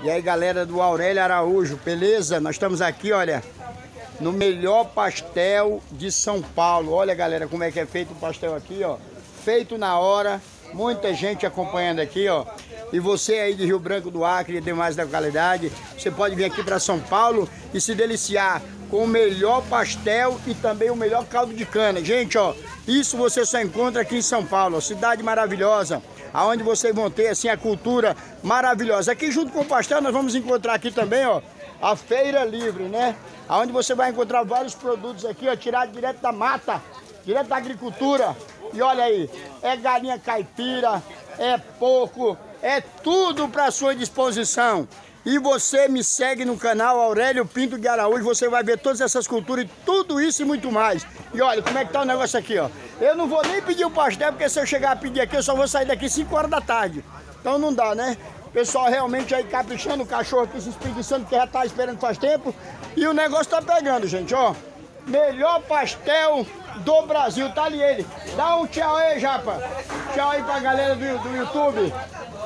E aí, galera do Aurélio Araújo, beleza? Nós estamos aqui, olha, no melhor pastel de São Paulo. Olha, galera, como é que é feito o pastel aqui, ó. Feito na hora, muita gente acompanhando aqui, ó. E você aí de Rio Branco do Acre e demais da localidade, você pode vir aqui para São Paulo e se deliciar com o melhor pastel e também o melhor caldo de cana. Gente, ó, isso você só encontra aqui em São Paulo, cidade maravilhosa, aonde vocês vão ter assim a cultura maravilhosa. Aqui junto com o pastel nós vamos encontrar aqui também, ó, a feira livre, né? Aonde você vai encontrar vários produtos aqui, ó, tirados direto da mata, direto da agricultura. E olha aí, é galinha caipira, é porco, é tudo para sua disposição. E você me segue no canal Aurélio Pinto de Araújo, você vai ver todas essas culturas e tudo isso e muito mais. E olha, como é que tá o negócio aqui, ó. Eu não vou nem pedir o pastel, porque se eu chegar a pedir aqui, eu só vou sair daqui 5 horas da tarde. Então não dá, né? Pessoal realmente aí caprichando, o cachorro aqui se espreguiçando, que já tá esperando faz tempo. E o negócio tá pegando, gente, ó. Melhor pastel do Brasil, tá ali ele. Dá um tchau aí, Japa. Tchau aí pra galera do YouTube.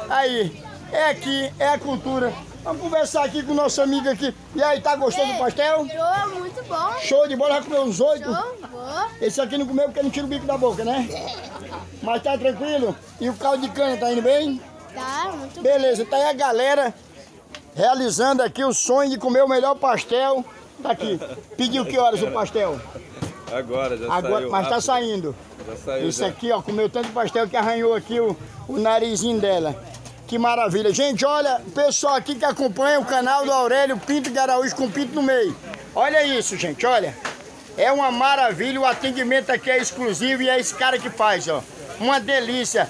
Aí, é aqui, é a cultura. Vamos conversar aqui com o nosso amigo aqui. E aí, tá gostando do pastel? Show, muito bom. Show de bola, já comeu uns 8? Show, boa. Esse aqui não comeu porque não tira o bico da boca, né? Mas tá tranquilo? E o caldo de cana tá indo bem? Tá, muito Beleza, tá aí a galera realizando aqui o sonho de comer o melhor pastel. Tá aqui. Pediu que horas o pastel? Agora, já saiu. Mas tá rápido. saindo. Já saiu. Isso já. aqui, ó, comeu tanto pastel que arranhou aqui o narizinho dela. Que maravilha. Gente, olha, o pessoal aqui que acompanha o canal do Aurélio Pinto de Araújo com pinto no meio. Olha isso, gente, olha. É uma maravilha, o atendimento aqui é exclusivo e é esse cara que faz, ó. Uma delícia.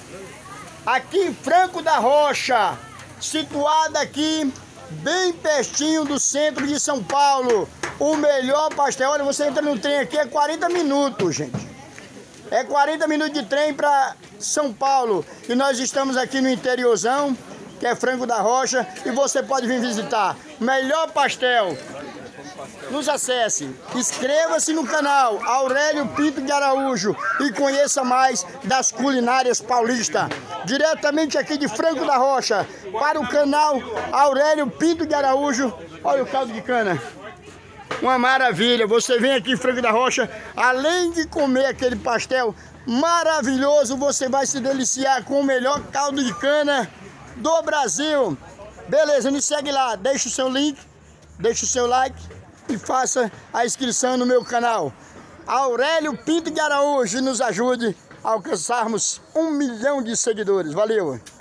Aqui em Franco da Rocha, situada aqui bem pertinho do centro de São Paulo. O melhor pastel. Olha, você entra no trem aqui, é 40 minutos, gente. É 40 minutos de trem para São Paulo. E nós estamos aqui no interiorzão, que é Franco da Rocha. E você pode vir visitar. Melhor pastel. Nos acesse. Inscreva-se no canal Aurélio Pinto de Araújo e conheça mais das culinárias paulistas. Diretamente aqui de Franco da Rocha, para o canal Aurélio Pinto de Araújo. Olha o caldo de cana. Uma maravilha, você vem aqui em Franco da Rocha, além de comer aquele pastel maravilhoso, você vai se deliciar com o melhor caldo de cana do Brasil. Beleza, me segue lá, deixa o seu link, deixa o seu like e faça a inscrição no meu canal. Aurélio Pinto de Araújo, nos ajude a alcançarmos 1 milhão de seguidores. Valeu!